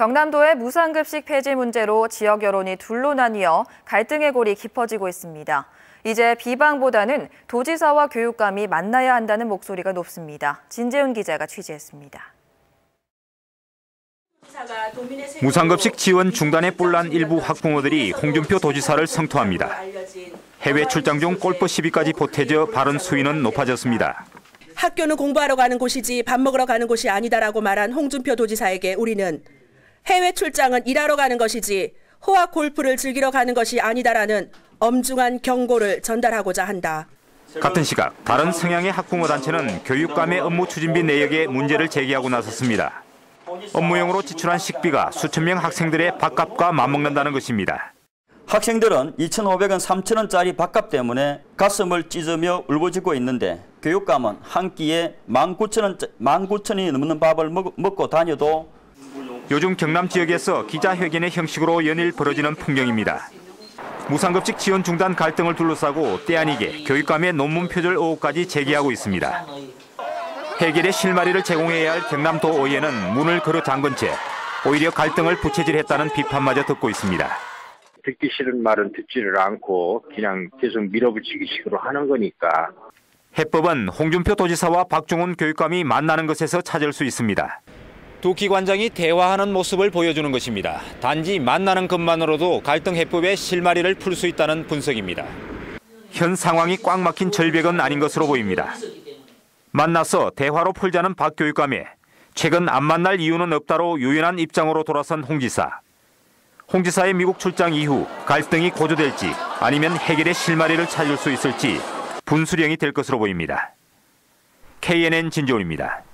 경남도의 무상급식 폐지 문제로 지역 여론이 둘로 나뉘어 갈등의 골이 깊어지고 있습니다. 이제 비방보다는 도지사와 교육감이 만나야 한다는 목소리가 높습니다. 진재훈 기자가 취재했습니다. 무상급식 지원 중단에 뿔난 일부 학부모들이 홍준표 도지사를 성토합니다. 해외 출장 중 골프 시비까지 보태져 발언 수위는 높아졌습니다. 학교는 공부하러 가는 곳이지 밥 먹으러 가는 곳이 아니다라고 말한 홍준표 도지사에게 우리는 해외 출장은 일하러 가는 것이지 호화 골프를 즐기러 가는 것이 아니다라는 엄중한 경고를 전달하고자 한다. 같은 시각 다른 성향의 학부모 단체는 교육감의 업무 추진비 내역에 문제를 제기하고 나섰습니다. 업무용으로 지출한 식비가 수천 명 학생들의 밥값과 맞먹는다는 것입니다. 학생들은 2,500원, 3,000원짜리 밥값 때문에 가슴을 찢으며 울부짖고 있는데 교육감은 한 끼에 19,000원이 넘는 밥을 먹고 다녀도 요즘 경남 지역에서 기자회견의 형식으로 연일 벌어지는 풍경입니다. 무상급식 지원 중단 갈등을 둘러싸고 때 아니게 교육감의 논문 표절 의혹까지 제기하고 있습니다. 해결의 실마리를 제공해야 할 경남도 의회는 문을 걸어 잠근 채 오히려 갈등을 부채질했다는 비판마저 듣고 있습니다. 듣기 싫은 말은 듣지를 않고 그냥 계속 밀어붙이기 식으로 하는 거니까. 해법은 홍준표 도지사와 박종훈 교육감이 만나는 것에서 찾을 수 있습니다. 두 기관장이 대화하는 모습을 보여주는 것입니다. 단지 만나는 것만으로도 갈등 해법의 실마리를 풀 수 있다는 분석입니다. 현 상황이 꽉 막힌 절벽은 아닌 것으로 보입니다. 만나서 대화로 풀자는 박 교육감에 최근 안 만날 이유는 없다로 유연한 입장으로 돌아선 홍 지사. 홍 지사의 미국 출장 이후 갈등이 고조될지 아니면 해결의 실마리를 찾을 수 있을지 분수령이 될 것으로 보입니다. KNN 진재훈입니다.